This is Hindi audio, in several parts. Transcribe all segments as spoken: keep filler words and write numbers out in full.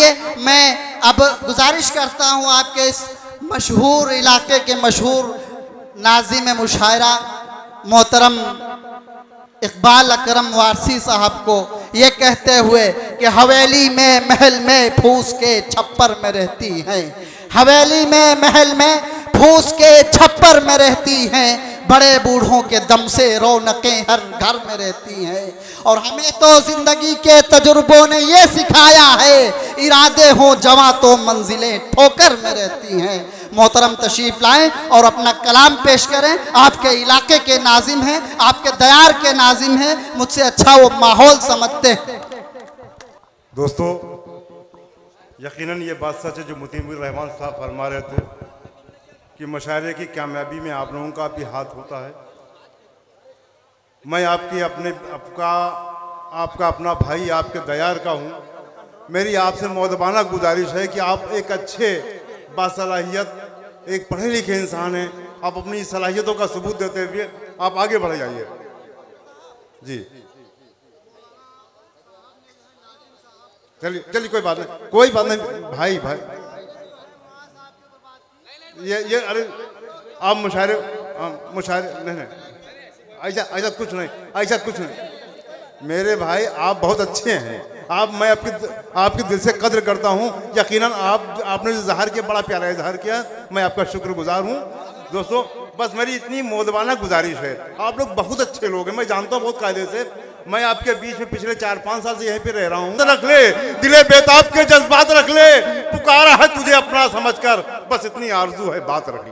आइए मैं अब गुजारिश करता हूँ आपके इस मशहूर इलाके के मशहूर नाज़िम मुशायरा मोहतरम इकबाल अकरम वारसी साहब को ये कहते हुए कि हवेली में महल में फूस के छप्पर में रहती हैं, हवेली में महल में फूस के छप्पर में रहती हैं, बड़े बूढ़ों के दम से रौनकें हर घर में रहती हैं। और हमें तो जिंदगी के तजुर्बों ने ये सिखाया है, इरादे हों जवां तो मंजिलें ठोकर में रहती हैं। मोहतरम तशरीफ लाएं और अपना कलाम पेश करें। आपके इलाके के नाजिम हैं, आपके दयार के नाजिम हैं, मुझसे अच्छा वो माहौल समझते हैं। दोस्तों, यकीनन ये बात सच है जो मुतीमुर रहमान साहब फरमा रहे थे कि मुशायरे की कामयाबी में आप लोगों का भी हाथ होता है। मैं आपकी अपने आपका आपका अपना भाई, आपके दयार का हूँ। मेरी आपसे मौदबाना गुजारिश है कि आप एक अच्छे बासलाहियत, एक पढ़े लिखे इंसान हैं, आप अपनी सलाहियतों का सबूत देते हुए आप आगे बढ़ जाइए। जी चलिए चलिए, कोई बात नहीं, कोई बात नहीं भाई भाई ये ये अरे आप मुशायरे मुशायरे नहीं नहीं ऐसा ऐसा कुछ नहीं, ऐसा कुछ नहीं मेरे भाई, आप बहुत अच्छे हैं। आप मैं आपकी आपके दिल से कद्र करता हूँ। यकीनन आप आपने जो इज़हार किया, बड़ा प्यारा इज़हार किया, मैं आपका शुक्रगुजार हूँ। दोस्तों, बस मेरी इतनी मौदबाना गुजारिश है, आप लोग बहुत अच्छे लोग हैं, मैं जानता हूँ बहुत कायदे से। मैं आपके बीच में पिछले चार पाँच साल से यहीं पे रह रहा हूँ। रख ले दिले बेताब के जज्बात, रख ले पुकारा है तुझे अपना समझकर, बस इतनी आरजू है बात रख ले।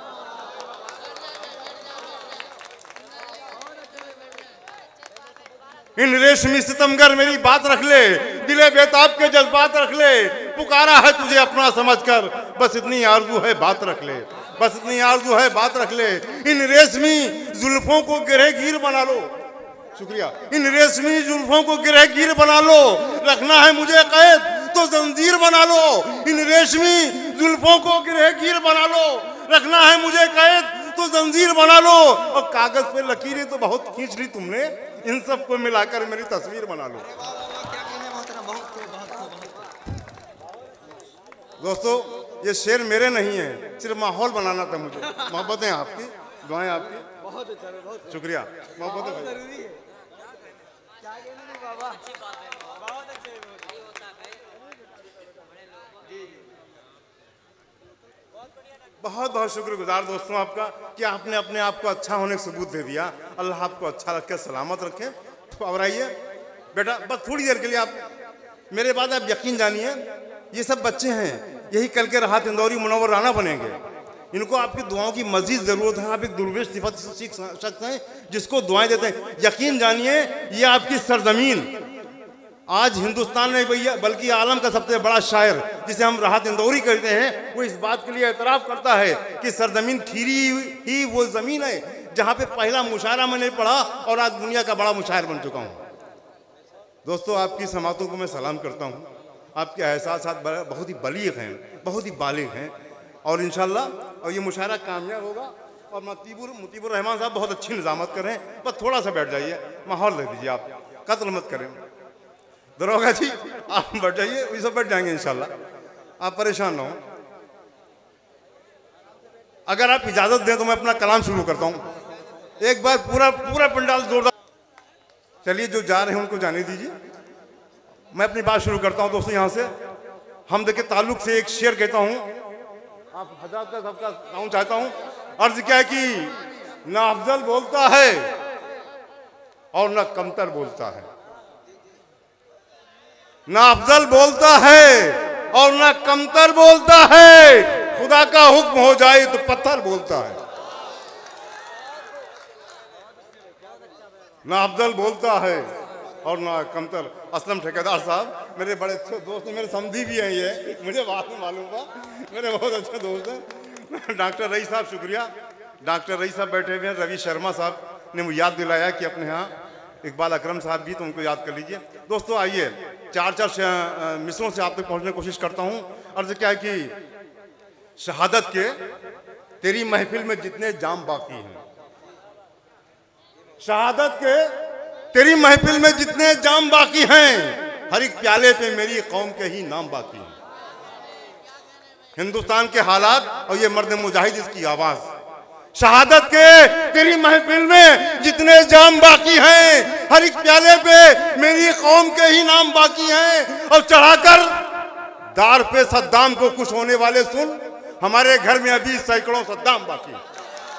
इन रेशमी सितमगर मेरी बात रख ले, दिले बेताब के जज्बात रख ले, पुकारा है तुझे अपना समझकर, बस इतनी आरजू है बात रख ले, बस इतनी आरजू है बात रख ले। इन रेशमी जुल्फों को गिरहगीर बना लो, शुक्रिया। इन रेशमी जुल्फों को गिरहगीर बना लो, रखना है मुझे कैद तो जंजीर बना लो। इन रेशमी जुल्फों को गिरहगीर बना लो, रखना है मुझे कैद तो जंजीर बना लो। और कागज पे लकीरें तो बहुत खींच ली तुमने, इन सबको मिलाकर मेरी तस्वीर बना लो। दोस्तों, ये शेर मेरे नहीं है, सिर्फ माहौल बनाना था मुझे। मोहब्बतें आपकी, दुआएं आपकी, बहुत अच्छा, शुक्रिया। मोहब्बतें बहुत बहुत शुक्रगुजार दोस्तों आपका कि आपने अपने आप को अच्छा होने का सबूत दे दिया। अल्लाह आपको अच्छा रखे, सलामत रखे। तो अब आइए बेटा, बस थोड़ी देर के लिए आप मेरे बाद आप यकीन जानिए, ये सब बच्चे हैं, यही कल के राहत इंदौरी मुनव्वर राना बनेंगे। इनको आपकी दुआओं की मजीद ज़रूरत है। आप एक दुर्वेश सिफत सीख सकते हैं जिसको दुआएं देते हैं। यकीन जानिए, ये आपकी सरजमीन आज हिंदुस्तान में भैया बल्कि आलम का सबसे बड़ा शायर जिसे हम राहत इंदौरी कहते हैं, वो इस बात के लिए एतराफ़ करता है कि सरजमीन खीरी ही वो ज़मीन है जहाँ पे पहला मुशायरा मैंने पढ़ा और आज दुनिया का बड़ा मुशायर बन चुका हूँ। दोस्तों, आपकी समातों को मैं सलाम करता हूँ। आपके एहसास बहुत ही बलीग हैं, बहुत ही बालिग हैं, और इंशाल्लाह और ये मुशायरा कामयाब होगा। और मुतीबुर मुतीबुर रहमान साहब बहुत अच्छी निज़ामत कर रहे हैं। बस थोड़ा सा बैठ जाइए, माहौल दे दीजिए, आप कत्ल मत करें। दरोगा जी, आप बैठ जाइए, ये सब बैठ जाएंगे इंशाल्लाह, आप परेशान ना हो। अगर आप इजाज़त दें तो मैं अपना कलाम शुरू करता हूँ। एक बार पूरा पूरा पंडाल जोरदार। चलिए, जो जा रहे हैं उनको जाने दीजिए, मैं अपनी बात शुरू करता हूँ। दोस्तों, यहाँ से हम देखिए ताल्लुक से एक शेर कहता हूँ, आप हज़ार का सबका गाँव चाहता हूँ। अर्ज क्या है कि ना अफजल बोलता है और ना कमतर बोलता है, ना अफजल बोलता है और ना कमतर बोलता है, खुदा का हुक्म हो जाए तो पत्थर बोलता है। ना अफजल बोलता है और ना कमतर। असलम ठेकेदार साहब मेरे बड़े अच्छे दोस्त हैं, मेरे समधी भी हैं, ये मुझे बात में मालूम था, मेरे बहुत अच्छे दोस्त हैं। डॉक्टर रईस साहब, शुक्रिया। डॉक्टर रईस साहब बैठे हुए हैं। रवि शर्मा साहब ने मुझे याद दिलाया कि अपने यहाँ इकबाल अकरम साहब भी, तो उनको याद कर लीजिए। दोस्तों, आइए चार चार मिसरों से आप तक पहुँचने की कोशिश करता हूँ। अर्ज क्या है कि शहादत के तेरी महफिल में जितने जाम बाकी हैं, शहादत के तेरी महफिल में जितने जाम बाकी हैं, हर एक प्याले पे मेरी कौम के ही नाम बाकी हैं। हिंदुस्तान के हालात और ये मर्द मुजाहिद इसकी आवाज। शहादत के तेरी महफिल में जितने जाम बाकी हैं, हर एक प्याले पे मेरी कौम के ही नाम बाकी हैं। और चढ़ाकर दार पे सद्दाम को खुश होने वाले सुन, हमारे घर में अभी सैकड़ों सद्दाम बाकी हैं।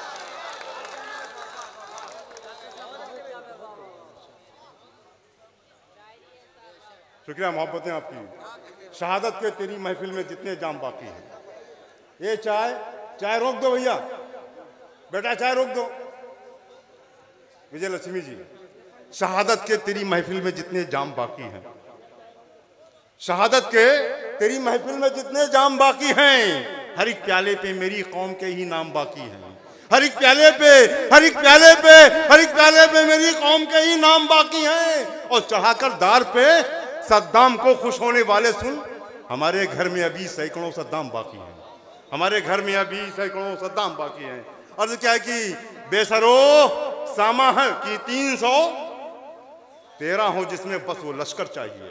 शुक्रिया मोहब्बतें आपकी। शहादत के तेरी महफिल में जितने जाम बाकी हैं। ये चाय चाय रोक दो भैया, बेटा चाय रोक दो। विजय लक्ष्मी जी, शहादत के तेरी महफिल में जितने जाम बाकी हैं, शहादत के तेरी महफिल में जितने जाम बाकी हैं, हर एक प्याले पे मेरी कौम के ही नाम बाकी हैं। हर एक प्याले पे हर एक प्याले पे हर एक प्याले पे मेरी कौम के ही नाम बाकी हैं। और चढ़ाकर दार पे सद्दाम को खुश होने वाले सुन, हमारे घर में अभी सैकड़ों सद्दाम बाकी हैं। हमारे घर में अभी सैकड़ों सद्दाम बाकी हैं। अर्ज क्या है कि बेसरो सामा है कि तीन सौ तेरह हो जिसमें बस वो लश्कर चाहिए।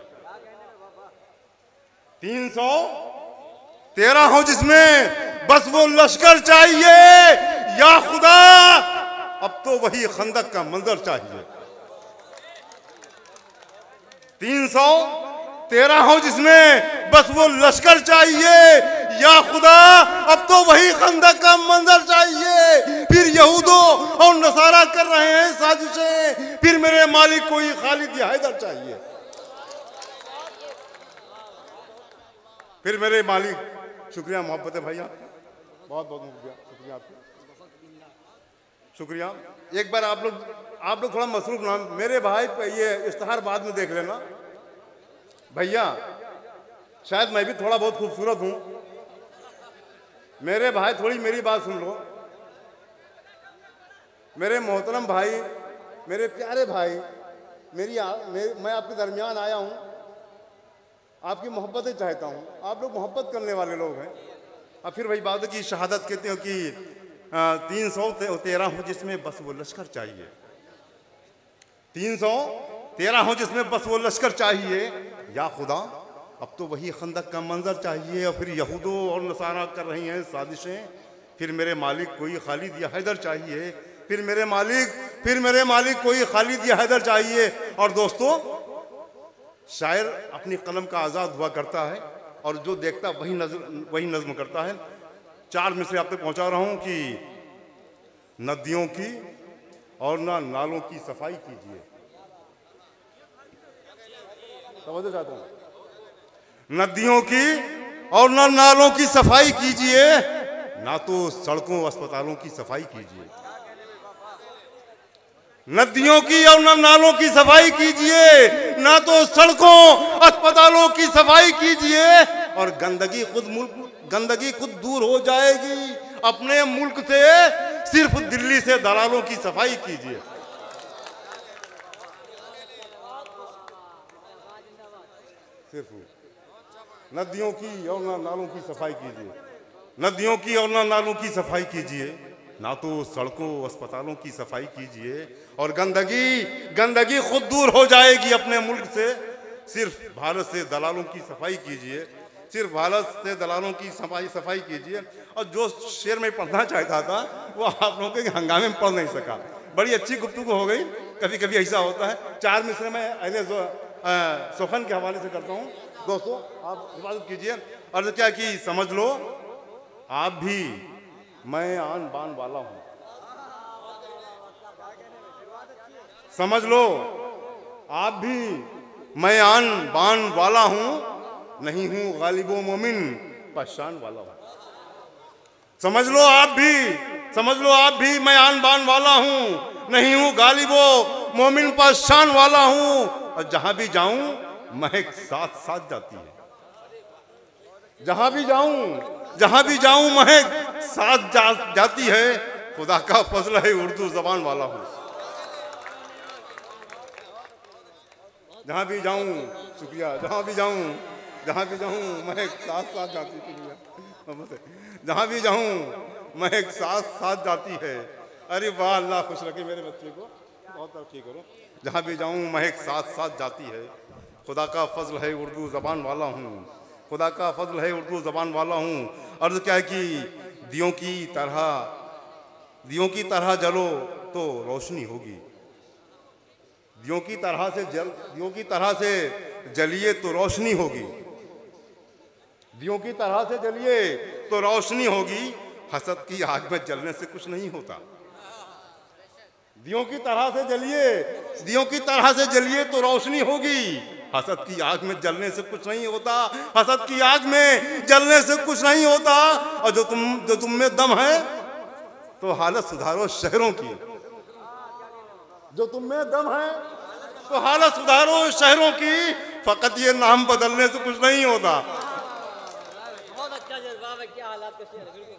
तीन सौ तेरह हो जिसमें बस वो लश्कर चाहिए। या खुदा अब तो वही खंदक का मंजर चाहिए। तीन सौ तेरह हो जिसमें बस वो लश्कर चाहिए। या खुदा अब तो वही खंदक का मंजर चाहिए। फिर यहूदो और नसारा कर रहे हैं साजिशें, फिर मेरे मालिक को ही खालिद या हैदर चाहिए। फिर मेरे मालिक। शुक्रिया मोहब्बत भैया, बहुत बहुत शुक्रिया शुक्रिया आपका शुक्रिया। एक बार आप लोग आप लोग थोड़ा मसरूफ नाम मेरे भाई पे ये इश्तहार बाद में देख लेना भैया। शायद मैं भी थोड़ा बहुत खूबसूरत हूं। मेरे भाई थोड़ी मेरी बात सुन लो। मेरे मोहतरम भाई, मेरे प्यारे भाई, मेरी आ, मेर, मैं आपके दरमियान आया हूं, आपकी मोहब्बतें चाहता हूं। आप लोग मोहब्बत करने वाले लोग हैं। अब फिर वही बात है कि शहादत कहते हो कि तीन सौ तेरह हो जिसमें बस वो लश्कर चाहिए। तीन सौ तेरह हो जिसमें बस वो लश्कर चाहिए। या खुदा अब तो वही खंदक का मंजर चाहिए। और फिर यहूदो और नसारा कर रही हैं साजिशें, फिर मेरे मालिक कोई खालिद या हैदर चाहिए। फिर मेरे मालिक फिर मेरे मालिक कोई खालिद या हैदर चाहिए। और दोस्तों, शायर अपनी कलम का आज़ाद हुआ करता है और जो देखता वही नज़म वही नज़्म करता है। चार मिसरे आप तक पहुंचा रहा हूं कि नदियों की और ना नालों की सफाई कीजिए। समझना चाहता हूं। नदियों की और ना नालों की सफाई कीजिए, ना तो सड़कों अस्पतालों की सफाई कीजिए। नदियों की और ना नालों की सफाई कीजिए, ना तो सड़कों अस्पतालों की सफाई कीजिए। और गंदगी खुद मुल्क गंदगी खुद दूर हो जाएगी अपने मुल्क से। सिर्फ दिल्ली से दलालों की सफाई कीजिए। सिर्फ नदियों की और ना नालों की सफाई कीजिए। नदियों की और ना नालों की सफाई कीजिए, ना तो सड़कों अस्पतालों की सफाई कीजिए। और गंदगी गंदगी खुद दूर हो जाएगी अपने मुल्क से। सिर्फ भारत से दलालों की सफाई कीजिए। सिर्फ भारत से दलालों की सफाई सफाई कीजिए। और जो शेर में पढ़ना चाहता था वो आप लोगों के हंगामे में पढ़ नहीं सका। बड़ी अच्छी गुफ्तगू हो गई। कभी कभी ऐसा होता है। चार मिसरे में अहले सोखन के हवाले से करता हूँ। दोस्तों, आप हिफाजत कीजिए। अर्ज क्या कि समझ लो आप भी मैं आन बान वाला हूँ। समझ लो आप भी मैं आन बान वाला हूँ, नहीं हूँ गालिबो मोमिन पहचान वाला हूँ। समझ लो आप भी समझ लो आप भी मैं आन बान वाला हूँ, नहीं हूँ गालिबो मोमिन पहचान वाला हूँ। और जहां भी जाऊं महक साथ साथ जाती है। जहां भी जाऊं जहां भी जाऊं महक साथ जा, जाती है। खुदा का फजल है उर्दू जबान वाला हूं। जहां भी जाऊं शुक्रिया जहां भी जाऊं जहां भी जाऊं महक साथ साथ जाती है। जहां भी जाऊं महक साथ साथ जाती है। अरे वाह, अल्लाह खुश रखे मेरे बच्चे को, बहुत तरक्की करो। जहां भी जाऊं महक साथ साथ जाती है। खुदा का फजल है उर्दू ज़बान वाला हूँ, खुदा का फजल है उर्दू ज़बान वाला हूँ। अर्ज़ क्या है कि दियों की तरह दियों की तरह जलो तो रोशनी होगी, दियों की तरह से जल दियों की तरह से जलिए तो रोशनी होगी, दियों की तरह से जलिए तो रोशनी होगी, हसद की आग में जलने से कुछ नहीं होता। दियों की तरह से जलिए दियों की तरह से जलिए तो रोशनी होगी, हसद की आग में जलने से कुछ नहीं होता, हसद की आग में जलने से कुछ नहीं होता। और जो तुम जो तुम में दम है तो हालत सुधारो शहरों की, जो तुम में दम है तो हालत सुधारो शहरों की, फकत ये नाम बदलने से कुछ नहीं होता। बहुत अच्छा जज्बा है, क्या हालात कैसे हैं? बिल्कुल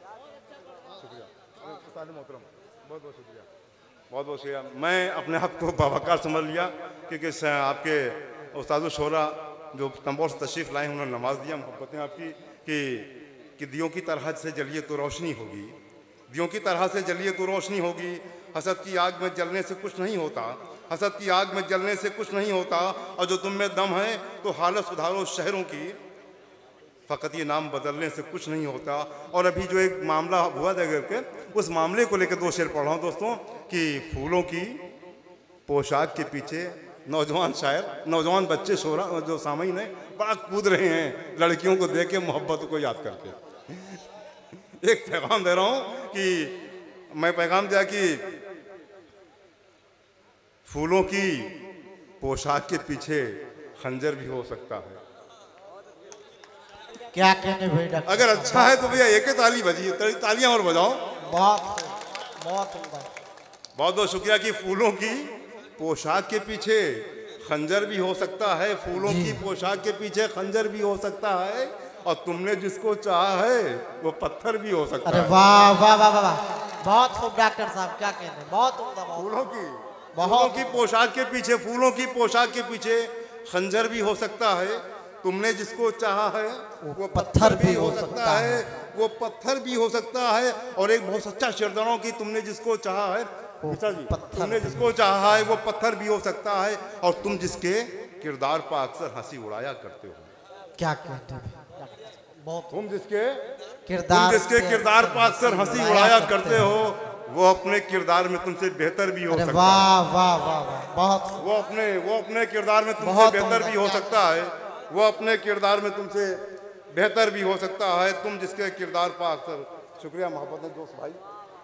मोहतरम, बहुत बहुत शुक्रिया, बहुत बहुत शुक्रिया। मैं अपने आप को बावकार समझ लिया क्योंकि आपके उस्ताद शोरा जो तंबोर से तशरीफ़ लाए उन्होंने नमाज दिया, मोहब्बतें आपकी कि कि दियों की तरह से जलिए तो रोशनी होगी, दियों की तरह से जलिए तो रोशनी होगी, हसद की आग में जलने से कुछ नहीं होता, हसद की आग में जलने से कुछ नहीं होता। और जो तुम में दम है तो हालत सुधारो शहरों की, फ़कत ये नाम बदलने से कुछ नहीं होता। और अभी जो एक मामला हुआ था करके, उस मामले को लेकर दो शेर पढ़ रहा हूँ दोस्तों कि फूलों की पोशाक के पीछे नौजवान शायर नौजवान बच्चे शोरा जो सामईन है बड़ा कूद रहे हैं लड़कियों को देख के, मोहब्बत को याद करके। एक पैगाम दे रहा हूँ कि मैं पैगाम दिया कि फूलों की पोशाक के पीछे खंजर भी हो सकता है। क्या कहने भाई डॉक्टर, अगर अच्छा है तो भैया एक ही ताली बजी, तालियां और बजाओ। बहुत बहुत उम्दा। बहुत बहुत शुक्रिया कि फूलों की पोशाक के पीछे खंजर भी हो सकता है, फूलों की पोशाक के पीछे खंजर भी हो सकता है, और तुमने जिसको चाहा है वो पत्थर भी हो सकता अरे है। वाह वाह वाह वाह, बहुत खूब डॉक्टर साहब, क्या कहने, बहुत उम्दा। फूलों की फूलों की पोशाक के पीछे फूलों की पोशाक के पीछे खंजर भी हो सकता है, तुमने जिसको चाहा है वो पत्थर भी हो सकता है, वो पत्थर भी हो सकता है। और एक बहुत सच्चा शेरदारों की तुमने जिसको चाहा है जी, तुमने जिसको चाहा है वो पत्थर भी हो सकता है, और तुम जिसके किरदार पर अक्सर हंसी उड़ाया करते हो। क्या कहते हैं, बहुत तुम जिसके किरदार तुम जिसके किरदार पर अक्सर हंसी उड़ाया करते हो, वो अपने किरदार में तुमसे बेहतर भी हो सकता है। वाह वाह वाह वाह, बहुत वो अपने वो अपने किरदार में तुमसे बेहतर भी हो सकता है, वो अपने किरदार में तुमसे बेहतर भी हो सकता है, तुम जिसके किरदार पर अक्सर। शुक्रिया मोहब्बत दोस्त भाई,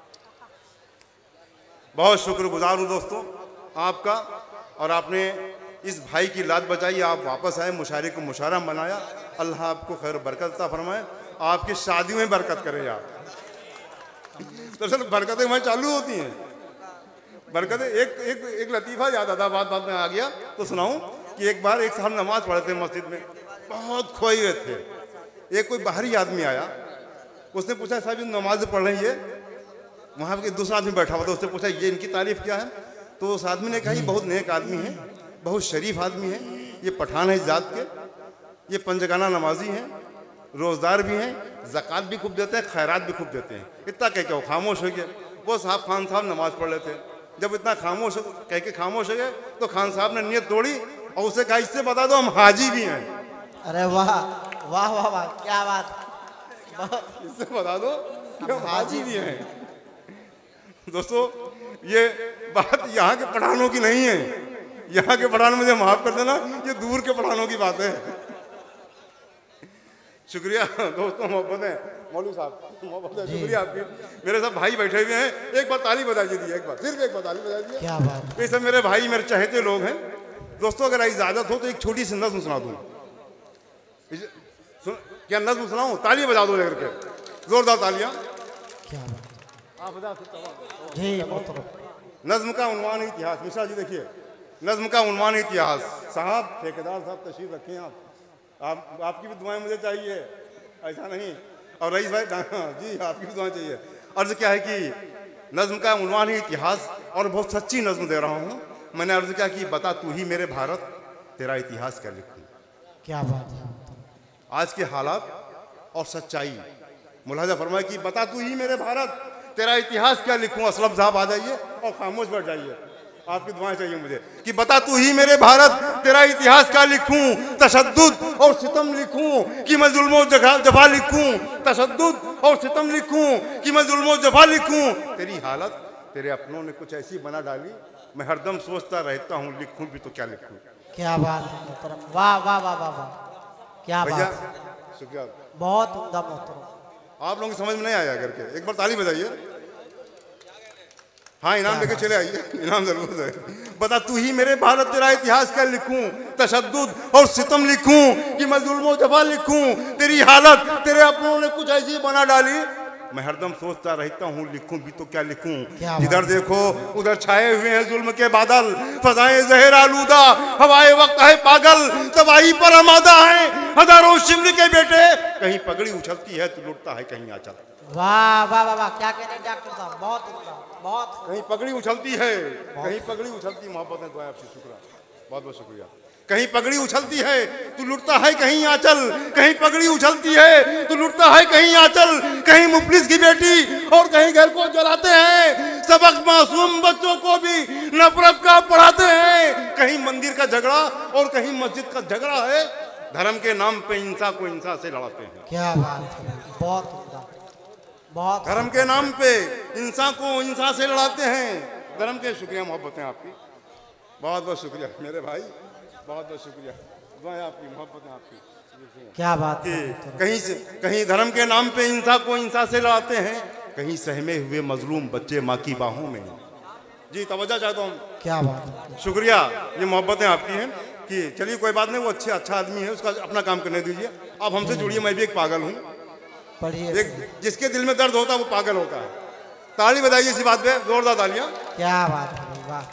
बहुत शुक्रगुजार हूँ दोस्तों आपका। और आपने इस भाई की लात बचाई, आप वापस आए, मुशायरे को मुशायरा बनाया। अल्लाह आपको खैर बरकत अता फरमाए, आपकी शादी में बरकत करे यार। दरअसल बरकतें वहाँ चालू होती हैं, बरकतें। एक एक एक लतीफ़ा याद आता, बात बात में आ गया तो सुनाऊं कि एक बार एक साहब नमाज पढ़े थे मस्जिद में, बहुत खोए हुए थे। एक कोई बाहरी आदमी आया, उसने पूछा साहब ये नमाज पढ़ रही है, वहाँ पे दूसरा आदमी बैठा हुआ था, उसने पूछा ये इनकी तारीफ क्या है, तो उस आदमी ने कहा ये बहुत नेक आदमी है, बहुत शरीफ आदमी है, ये पठान है इस जात के, ये पंजगाना नमाजी हैं, रोज़दार भी हैं, ज़कात भी खूब देते हैं, खैरात भी खूब देते हैं। इतना कह के वो खामोश हो गए। वो साहब खान साहब नमाज पढ़ रहे थे, जब इतना खामोश कह के खामोश हो गए तो खान साहब ने नियत तोड़ी और उसे कहा इससे बता दो हम हाजी भी हैं। अरे वाह वाह वाह वाह, क्या बात, इससे बता दो कि हम हाजी भी हैं। दोस्तों ये बात यहाँ के पठानों की नहीं है, यहाँ के पठान मुझे माफ कर देना, ये दूर के पठानों की बात है। शुक्रिया दोस्तों, मोहब्बत है मौलवी साहब, मोहब्बत है, शुक्रिया आपकी। मेरे साथ भाई बैठे हुए हैं, एक बार ताली बजा दीजिए, एक बार सिर्फ एक बार ताली बजा दीजिए। क्या बात, ये सब मेरे भाई मेरे चाहते लोग हैं। दोस्तों अगर इजाजत हो तो एक छोटी सी नज़्म सुना दूँ, क्या नज़्म सुनाऊँ? ताली बजा दो लेकर के, जोरदार तालियां। क्या बात, आप बजा सकते हो जी मोहतरम। नज़्म का उन्वान इतिहास। मिश्रा जी देखिए, नज़्म का उन्वान इतिहास। साहब ठेकेदार साहब तशरीफ रखें आप, आप आपकी भी दुआएं मुझे चाहिए, ऐसा नहीं। और रईस भाई जी आपकी भी दुआएं चाहिए। अर्ज़ क्या है कि नज़्म का उन्वान ही इतिहास, और बहुत सच्ची नज़्म दे रहा हूँ। मैंने अर्ज़ क्या कि बता तू ही मेरे भारत, तेरा इतिहास क्या लिखूँ। क्या बात है, आज के हालात और सच्चाई मुलाजा फरमाए कि बता तू ही मेरे भारत, तेरा इतिहास क्या लिखूँ। असलम साहब आ जाइए और खामोश बैठ जाइए, आपकी दुआएं चाहिए मुझे कि बता तू ही मेरे भारत तेरा इतिहास क्या लिखूं, तशद्दुद और सितम लिखूं कि मैं जुल्म जफा लिखूं, तशद्दुद और सितम लिखूं कि मैं जुल्म जफा लिखूं। तेरी हालत तेरे अपनों ने कुछ ऐसी बना डाली, मैं हरदम सोचता रहता हूँ लिखूं भी तो क्या लिखूं। क्या बात है मोहतरम, वाह वाह वाह वाह वाह, क्या भैया बात, शुक्रिया। बहुत उम्दा मोहतरम। आप लोगों की समझ में नहीं आया करके एक बार ताली बजाइए। हाँ इनाम लेके चले आइए, इनाम जरूर है। बता तू ही मेरे भारत तेरा इतिहास क्या लिखूं, तशद्दुद और सितम लिखूं कि मैं जुल्म जफा लिखूं। तेरी हालत तेरे अपनों ने कुछ ऐसी बना डाली, मैं हरदम सोचता रहता हूँ लिखूं भी तो क्या लिखूं। जिधर देखो उधर छाए हुए हैं जुल्म के बादल, फजाएं जहर आलूदा, हवाए वक्त है पागल, तबाही पर आमादा है हजारों शिमली के बेटे। कहीं पगड़ी उछलती है तो लुटता है कहीं आंचल। वाह वाह वाह वाह, क्या कह रहे हैं डॉक्टर साहब, बहुत उम्दा, बहुत। कहीं पगड़ी उछलती है, कहीं पगड़ी उछलती है। मोहब्बत है दुआ आपकी, शुक्रिया, बहुत बहुत शुक्रिया। कहीं पगड़ी उछलती है तू लुटता है कहीं आंचल, कहीं पगड़ी उछलती है तू लुटता है कहीं आंचल। कहीं मुफलिस की बेटी और कहीं घर को जलाते हैं, सबक मासूम बच्चों को भी नफरत का पढ़ाते हैं। कहीं मंदिर का झगड़ा और कहीं मस्जिद का झगड़ा है, धर्म के नाम पे इंसान को इंसान से लड़ाते हैं। क्या बात है, बहुत उम्दा, बहुत। धर्म के नाम पे इंसान को इंसान से लड़ाते हैं, धर्म के। शुक्रिया, मोहब्बत है आपकी, बहुत बहुत शुक्रिया मेरे भाई, बहुत बहुत शुक्रिया। दुआएं आपकी, मोहब्बत है आपकी। क्या बात कि है, कहीं से कहीं धर्म के नाम पे इंसान को इंसान से लड़ाते हैं, कहीं सहमे हुए मजलूम बच्चे माँ की बाहों में। जी तवज्जो चाहता हूँ, क्या बात है, शुक्रिया। ये मोहब्बतें आपकी हैं कि चलिए कोई बात नहीं, वो अच्छे अच्छा आदमी है, उसका अपना काम करने दीजिए। आप हमसे जुड़िए, मैं भी एक पागल हूँ। पढ़िए। एक जिसके दिल में दर्द होता है वो पागल होता है। ताली बजाइए इसी बात पे, जोरदार तालियां। क्या बात है भाई, वाह।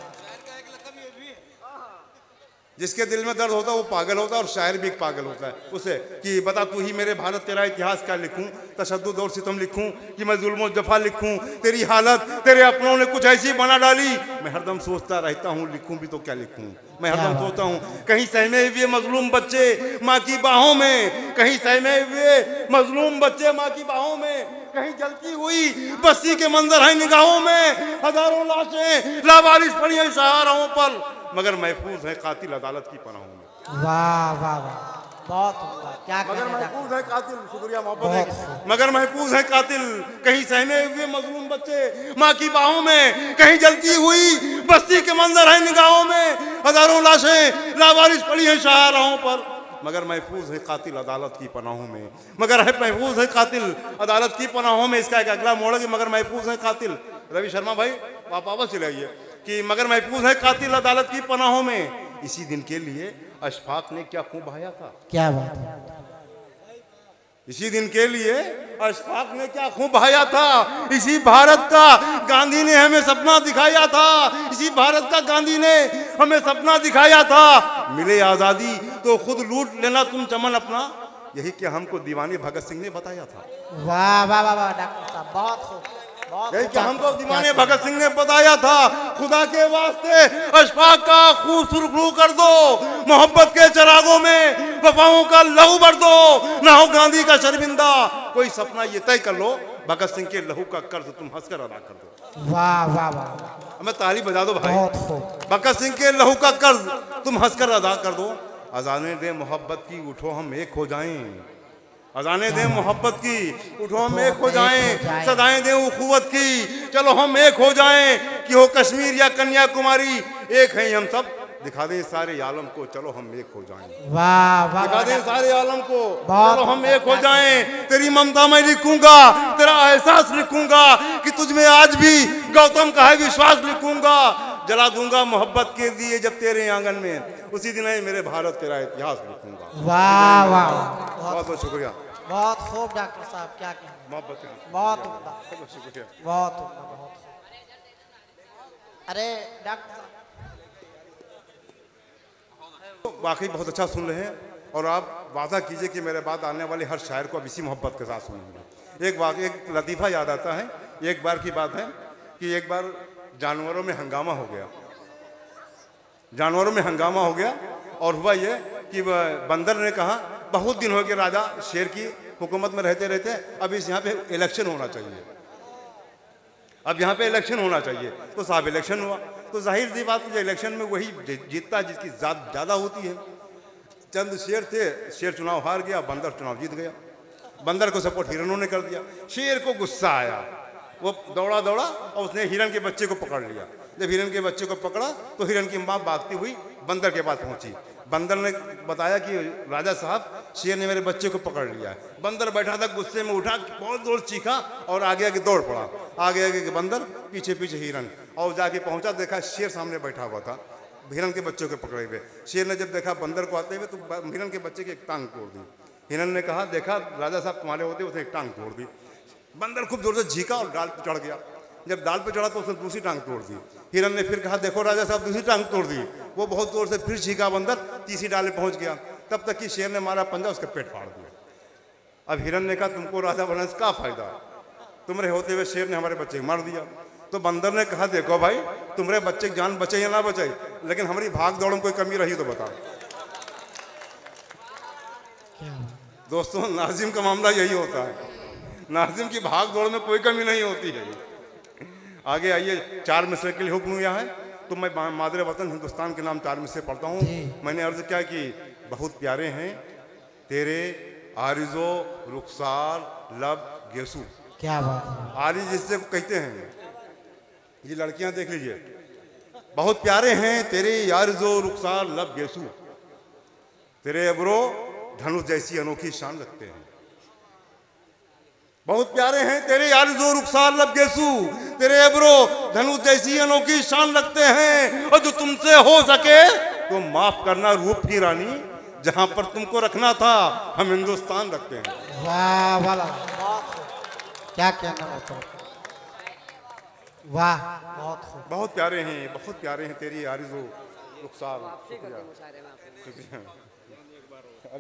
जिसके दिल में दर्द होता है वो पागल होता है, और शायर भी एक पागल होता है उसे कि बता तू ही मेरे भारत तेरा इतिहास क्या लिखूं, तशद्दुद और सितम लिखूं कि मैं जुल्म जफा लिखूं। तेरी हालत तेरे अपनों ने कुछ ऐसी बना डाली, मैं हरदम सोचता रहता हूँ लिखूं भी तो क्या लिखूं। मैं हरदम सोचता हूँ कहीं सहमे हुए मजलूम बच्चे माँ की बाहों में, कहीं सहमे हुए मजलूम बच्चे माँ की बाहों में, कहीं जलती हुई बस्ती के मंजर है निगाहों में। हजारों लाशें लावारिस पड़ी हैं सहाराओं पर, मगर महफूज है कातिल अदालत की पनाहों में। वाह वाह वाह, बहुत उम्दा, क्या मगर कहना महफूज है कातिल, शुक्रिया मोहब्बत बहुत है, मगर महफूज है कातिल। कहीं सहमे हुए मजलूम बच्चे माँ की बाहों में, कहीं जलती हुई बस्ती के मंजर है निगाहों में। हजारों लाशें लावारिस पड़ी हैं शाहराहों पर, मगर महफूज है कातिल अदालत की पनाहों में। मगर है महफूज है कातिल अदालत की पनाहों में। इसका एक अगला मोड़ है कि मगर महफूज है कातिल। रवि शर्मा भाई आप वापस चले आइए कि मगर महफूज है कातिल अदालत की पनाहों में। इसी दिन के लिए अशफाक ने क्या खून बहाया था, क्या बात है, इसी दिन के लिए अशफाक ने क्या खून बहाया था। इसी भारत का गांधी ने हमें सपना दिखाया था, इसी भारत का गांधी ने हमें सपना दिखाया था। मिले आजादी तो खुद लूट लेना तुम चमन अपना, यही क्या हमको दीवाने भगत सिंह ने बताया था। वाह वाह वाह वाह डॉक्टर साहब, बहुत खूब, बहुत यही खूब क्या हमको डॉक्टर, दीवाने क्या भगत सिंह ने बताया था। खुदा के वास्ते अशफाक का खून सुरखरू कर दो, मोहब्बत के चरागों में वफाओं का लहू भर दो, ना हो गांधी का शर्मिंदा। कोई सपना ये तय कर लो, भगत सिंह के लहू का कर्ज तुम हंसकर अदा कर दो। वाह वाह वाह, हमें ताली बजा दो भाई। बहुत खूब, भगत सिंह के लहू का कर्ज तुम हंसकर अदा कर दो। अजाने दे मोहब्बत की उठो हम एक हो जाएं, अजाने दे मोहब्बत की उठो हम एक हो जाएं। सदाएं दे उखुवत की चलो हम एक हो जाएं। कि हो कश्मीर या कन्याकुमारी एक हैं हम सब, दिखा दें सारे आलम को चलो हम एक हो जाएं। वाह वाह, दिखा दें सारे आलम को बहुत चलो हम एक हो जाएं। तेरी ममता मैं लिखूंगा, तेरा एहसास लिखूंगा कि तुझ में आज भी गौतम का है विश्वास लिखूंगा। जला दूंगा मोहब्बत के लिए जब तेरे आंगन में, उसी दिन है मेरे भारत तेरा इतिहास लिखूंगा। वाह वाह, बहुत बहुत शुक्रिया, बहुत खूब डॉक्टर साहब, क्या कहना, मोहब्बत है, बहुत उम्दा, बहुत शुक्रिया। बहुत उम्दा, बहुत। अरे डॉक्टर साहब वाकई बहुत अच्छा सुन रहे हैं, और आप वादा कीजिए कि मेरे बाद आने वाले हर शायर को अब इसी मोहब्बत के साथ सुनेंगे। एक वाक़ एक लतीफ़ा याद आता है। एक बार की बात है कि एक बार जानवरों में हंगामा हो गया, जानवरों में हंगामा हो गया और हुआ ये कि बंदर ने कहा बहुत दिन हो गए राजा शेर की हुकूमत में रहते रहते, अब इस यहाँ पे इलेक्शन होना चाहिए, अब यहाँ पे इलेक्शन होना चाहिए। तो साहब इलेक्शन हुआ, तो जाहिर सी बात है इलेक्शन में वही जीतता जिसकी जात ज़्यादा होती है। चंद शेर थे, शेर चुनाव हार गया, बंदर चुनाव जीत गया। बंदर को सपोर्ट हिरणों ने कर दिया। शेर को गुस्सा आया, वो दौड़ा दौड़ा और उसने हिरण के बच्चे को पकड़ लिया। जब हिरण के बच्चे को पकड़ा तो हिरण की माँ भागती हुई बंदर के पास पहुंची। बंदर ने बताया कि राजा साहब शेर ने मेरे बच्चे को पकड़ लिया है। बंदर बैठा था, गुस्से में उठा, बहुत जोर चीखा और आगे आगे दौड़ पड़ा। आगे आगे बंदर, पीछे पीछे हिरण, और जाके पहुंचा, देखा शेर सामने बैठा हुआ था हिरण के बच्चे को पकड़े हुए। शेर ने जब देखा बंदर को आते हुए तो हिरण के बच्चे की एक टांग तोड़ दी। हिरण ने कहा, देखा राजा साहब तुम्हारे होते, उसने एक टांग तोड़ दी। बंदर खूब जोर से झीका और डाल पे चढ़ गया। जब डाल पे चढ़ा तो उसने दूसरी टांग तोड़ दी। हिरण ने फिर कहा, देखो राजा साहब दूसरी टांग तोड़ दी। वो बहुत जोर से फिर झीका बंदर, तीसरी डाल पे पहुंच गया। तब तक कि शेर ने मारा पंजा, उसका पेट फाड़ दिया। अब हिरण ने कहा, तुमको राजा बनने से क्या फायदा, तुम्हारे होते हुए शेर ने हमारे बच्चे को मार दिया। तो बंदर ने कहा, देखो भाई तुम्हारे बच्चे की जान बचे या ना बचे, लेकिन हमारी भाग दौड़ में कोई कमी रही तो बताओ। दोस्तों नाजिम का मामला यही होता है, नाजिम की भाग दौड़ में कोई कमी नहीं होती है। आगे आइए, चार मिसरे के लिए हुक्म हुआ है। तो मैं मादरे वतन हिंदुस्तान के नाम चार मिसरे पढ़ता हूँ। मैंने अर्ज किया कि बहुत प्यारे हैं तेरे आरिजो रुखसार लब गेसू। क्या बात है। आरिज जिससे कहते हैं, ये लड़कियां देख लीजिए, बहुत प्यारे हैं तेरे आरिजो रुखसार लब गेसू, तेरे अबरो धनुष जैसी अनोखी शान रखते हैं। बहुत प्यारे हैं तेरे आरिजो रुखसार लब गेसू, तेरे अबरो धनुष जैसी अनोखी शान रखते हैं। और जो तुमसे हो सके तो माफ करना रूप की रानी, जहां पर तुमको रखना था हम हिंदुस्तान रखते हैं। वाह वाला, क्या कहना होता है, वाह बहुत खूब। बहुत प्यारे हैं, बहुत प्यारे हैं तेरी आरिजो रुखसार। शुक्रिया, शुक्रिया। अरे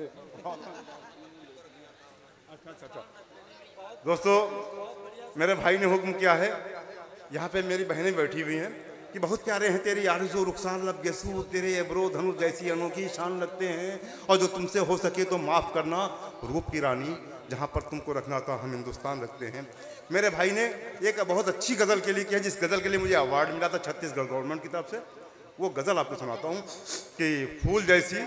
अच्छा अच्छा अच्छा दोस्तों, मेरे भाई ने हुक्म किया है, यहाँ पे मेरी बहनें बैठी हुई हैं, कि बहुत प्यारे हैं तेरी आरिजो रुखसार लब गेसू, तेरे एब्रो धनुष जैसी अनोखी शान लगते हैं। और जो तुमसे हो सके तो माफ़ करना रूप की रानी, जहाँ पर तुमको रखना था हम हिंदुस्तान रखते हैं। मेरे भाई ने एक बहुत अच्छी गज़ल के लिए किया, जिस गज़ल के लिए मुझे अवार्ड मिला था छत्तीसगढ़ गवर्नमेंट की तरफ से। वो गज़ल आपको सुनाता हूँ कि फूल जैसी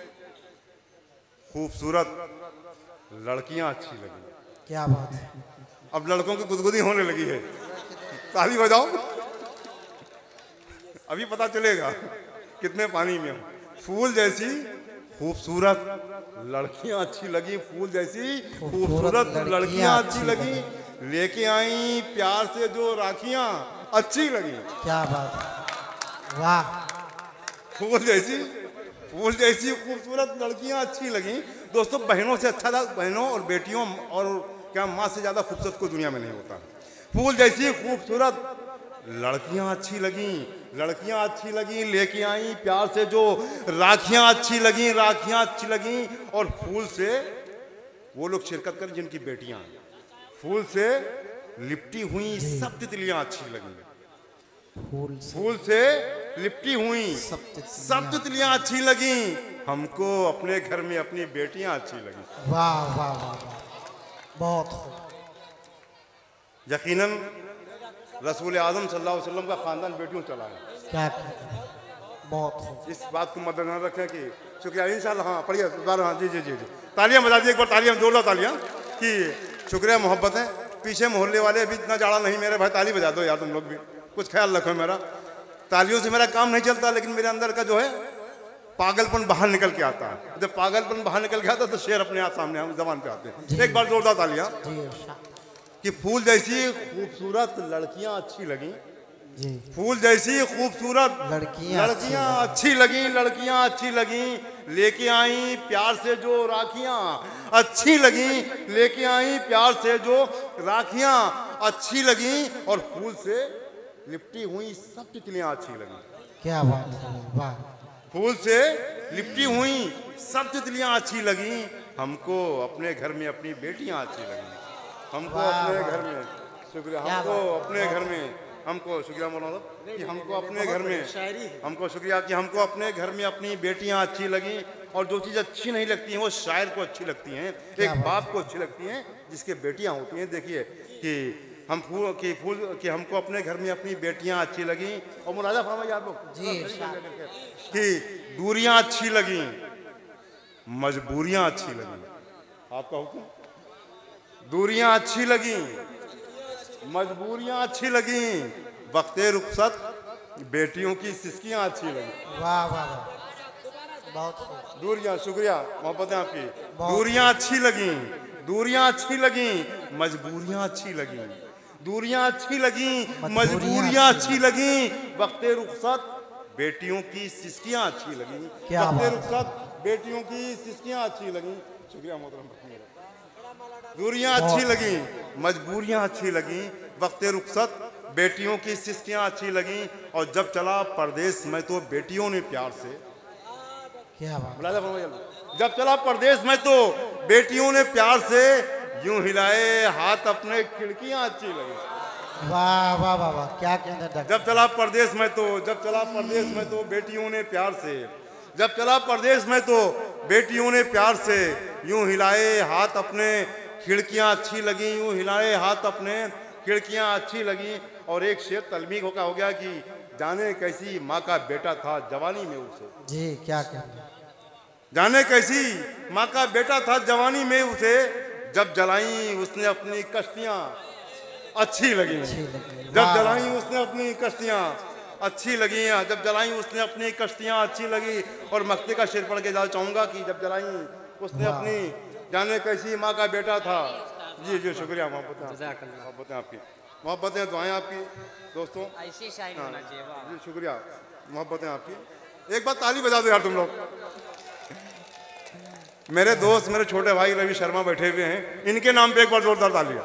खूबसूरत लड़कियाँ अच्छी लगी। क्या बात है। अब लड़कों की गुदगुदी होने लगी है, ताली बजाओ, अभी पता चलेगा कितने पानी में हो। फूल जैसी खूबसूरत लड़कियां अच्छी लगी, फूल जैसी खूबसूरत लड़कियां अच्छी लगी, लेके आई प्यार से जो राखियां अच्छी लगी। क्या बात है, वाह। फूल जैसी फूल जैसी खूबसूरत लड़कियां अच्छी लगी। दोस्तों बहनों से अच्छा था, बहनों और बेटियों और क्या माँ से ज़्यादा खूबसूरत कोई दुनिया में नहीं होता। फूल जैसी खूबसूरत लड़कियां अच्छी लगी, लड़कियां अच्छी लगी, लेके आई प्यार से जो राखियां अच्छी लगी, राखियां अच्छी लगी। और फूल से वो लोग शिरकत करें जिनकी बेटियां, फूल से लिपटी हुई सब तितलियां अच्छी लगी, फूल से, फूल से लिपटी हुई सब तितलियां अच्छी लगी। हमको अपने घर में अपनी बेटियां अच्छी लगी। वाह वाह वाह, बहुत खूब। यकीनन रसूल आज़म सल्लल्लाहु अलैहि वसल्लम का खानदान बेटियों चला है। क्या बहुत खूब। इस बात को मद्देनजर रखें कि शुक्रिया इंशाल्लाह। हाँ पढ़िए, हाँ जी जी जी जी तालियां बजा दी एक बार, तालियां जोरदार तालियां कि शुक्रिया मोहब्बत है। पीछे मोहल्ले वाले अभी इतना जाड़ा नहीं मेरे भाई, ताली बजा दो यार, तुम लोग भी कुछ ख्याल रखो। मेरा तालियों से मेरा काम नहीं चलता, लेकिन मेरे अंदर का जो है पागलपन बाहर निकल के आता है। जब पागलपन बाहर निकल के आता है तो शेर अपने आप सामने हम जबान पे आते हैं। एक बार जोरदार तालियां कि फूल जैसी खूबसूरत लड़कियां अच्छी लगी, फूल जैसी खूबसूरत लड़कियां लड़कियां अच्छी लगी, लड़कियां अच्छी लगी, लेके आई प्यार से जो राखियां अच्छी लगी, लेके आई प्यार से जो राखियां अच्छी लगी। और फूल से लिपटी हुई सब तितलियां अच्छी लगी। क्या बात है, वाह। फूल से लिपटी हुई सब तितलियां अच्छी लगी। हमको अपने घर में अपनी बेटियां अच्छी लगी, हमको अपने घर में शुक्रिया, हमको अपने घर में हमको शुक्रिया मौलाना कि हमको अपने घर में हमको शुक्रिया कि हमको अपने घर में अपनी बेटियां अच्छी लगी। और जो चीज़ अच्छी नहीं लगती हैं वो शायर को अच्छी लगती हैं, एक बाप को अच्छी लगती हैं जिसके बेटियां होती हैं। देखिए कि हम फूल कि फूल कि हमको अपने घर में अपनी बेटियां अच्छी लगी, और मुलाजा फरमाइए आप लोग जी कि दूरियां अच्छी लगी, मजबूरियां अच्छी लगी। आपका हुक्म, दूरियां अच्छी लगी, मजबूरियां अच्छी लगी, वक्ते रुखसत बेटियों की सिसकियां अच्छी लगी। वाह वाह वाह, बहुत खूब। दूरियां, शुक्रिया मोहब्बतें आपकी। दूरियां अच्छी लगी, दूरियां अच्छी लगी, मजबूरियां अच्छी लगी, दूरियां अच्छी लगी, मजबूरियां अच्छी लगी, वक्ते रुखसत बेटियों की सिसकियां अच्छी लगी, वक्ते रुखसत बेटियों की सिसकियां अच्छी लगी। शुक्रिया मोहतरम। दूरियां अच्छी लगी, मजबूरियां अच्छी लगी, वक्ते रुखसत बेटियों की सिसकियां अच्छी लगी, और जब चला परदेश में तो बेटियों ने प्यार से, क्या बात, जब चला परदेश में तो बेटियों ने प्यार से यूं हिलाए हाथ अपने, खिड़कियां अच्छी लगी। वाह वाह वाह वाह, क्या कहने डॉक्टर। जब चला परदेश में तो जब चला परदेश में तो बेटियों ने प्यार से, जब चला परदेश में तो बेटियों ने प्यार से यूं हिलाए हाथ अपने, खिड़कियां अच्छी लगी, यूं हिलाए हाथ अपने, खिड़कियां अच्छी लगी। और एक शेर तलमीग होगा हो गया कि जाने कैसी माँ का बेटा था जवानी में उसे, जी क्या कहने, जाने कैसी माँ का बेटा था जवानी में उसे, जब जलाई उसने अपनी कश्तियां अच्छी लगी, जब जलाई उसने अपनी कश्तियां अच्छी लगी, जब जलाई उसने अपनी कश्तियां अच्छी लगी। और मक्ते का शेर पढ़ के जाना चाहूंगा कि जब जलाई उसने अपनी, जाने कैसी माँ का बेटा था। जी जी शुक्रिया, मोहब्बतें मोहब्बतें आपकी, मोहब्बतें दुआएं आपकी दोस्तों, ऐसी शायरी होना चाहिए। जी शुक्रिया, मोहब्बतें आपकी। एक बार ताली बजा दो यार तुम लोग। मेरे दोस्त, मेरे छोटे भाई रवि शर्मा बैठे हुए हैं, इनके नाम पे एक बार जोरदार ताली।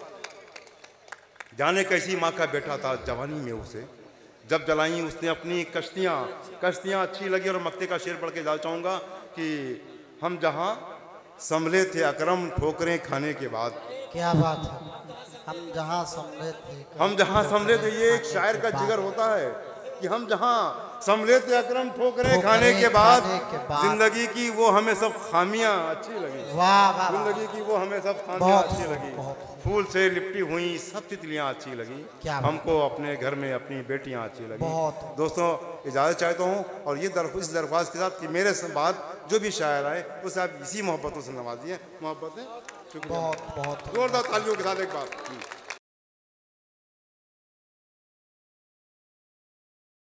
जाने कैसी माँ का बेटा था जवानी में उसे, जब जलाई उसने अपनी कश्तियाँ, कश्तियाँ अच्छी लगी। और मक्ते का शेर पढ़ के जाना चाहूँगा कि हम जहाँ संभले थे अकरम ठोकरें खाने के बाद, क्या बात है, हम जहाँ संभले थे, हम जहाँ संभले थे, ये एक शायर का जिगर होता है कि हम जहाँ संभले थे अकरम ठोकरें खाने के बाद, जिंदगी की वो हमें सब खामियां अच्छी लगी। वाह वाह, जिंदगी की वो हमें सब खामियां अच्छी लगी, फूल से लिपटी हुई सब तितलियां अच्छी लगी, हमको अपने घर में अपनी बेटियां अच्छी लगी। दोस्तों इजाज़त चाहता हूँ, और ये दर, इस दरख्वास्त के साथ कि मेरे बाद जो भी शायर आए उसे आप इसी मोहब्बतों से नवाजिए। मोहब्बतें, शुक्रिया, बहुत बहुत जोरदार तालियों के साथ एक बार।